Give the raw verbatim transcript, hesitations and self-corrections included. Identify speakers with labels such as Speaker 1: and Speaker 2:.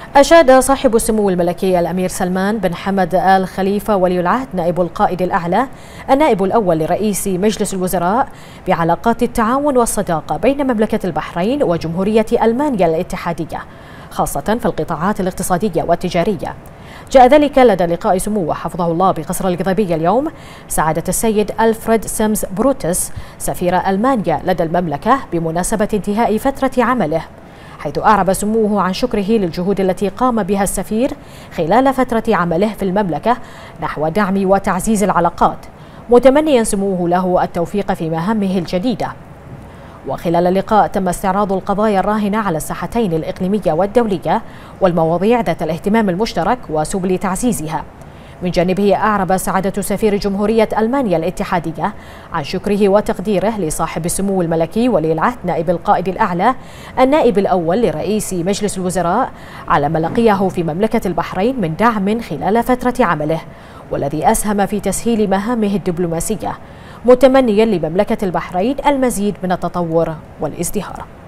Speaker 1: أشاد صاحب السمو الملكي الأمير سلمان بن حمد آل خليفة ولي العهد نائب القائد الأعلى النائب الأول لرئيس مجلس الوزراء بعلاقات التعاون والصداقة بين مملكة البحرين وجمهورية ألمانيا الاتحادية، خاصة في القطاعات الاقتصادية والتجارية. جاء ذلك لدى لقاء سموه حفظه الله بقصر القضيبية اليوم سعادة السيد ألفريد سيمز بروتس سفير ألمانيا لدى المملكة بمناسبة انتهاء فترة عمله، حيث أعرب سموه عن شكره للجهود التي قام بها السفير خلال فترة عمله في المملكة نحو دعم وتعزيز العلاقات، متمنيا سموه له التوفيق في مهامه الجديدة. وخلال اللقاء تم استعراض القضايا الراهنة على الساحتين الإقليمية والدولية والمواضيع ذات الاهتمام المشترك وسبل تعزيزها. من جانبه أعرب سعادة سفير جمهورية ألمانيا الاتحادية عن شكره وتقديره لصاحب السمو الملكي ولي العهد نائب القائد الأعلى النائب الأول لرئيس مجلس الوزراء على ما لقيه في مملكة البحرين من دعم خلال فترة عمله، والذي أسهم في تسهيل مهامه الدبلوماسية، متمنيا لمملكة البحرين المزيد من التطور والازدهار.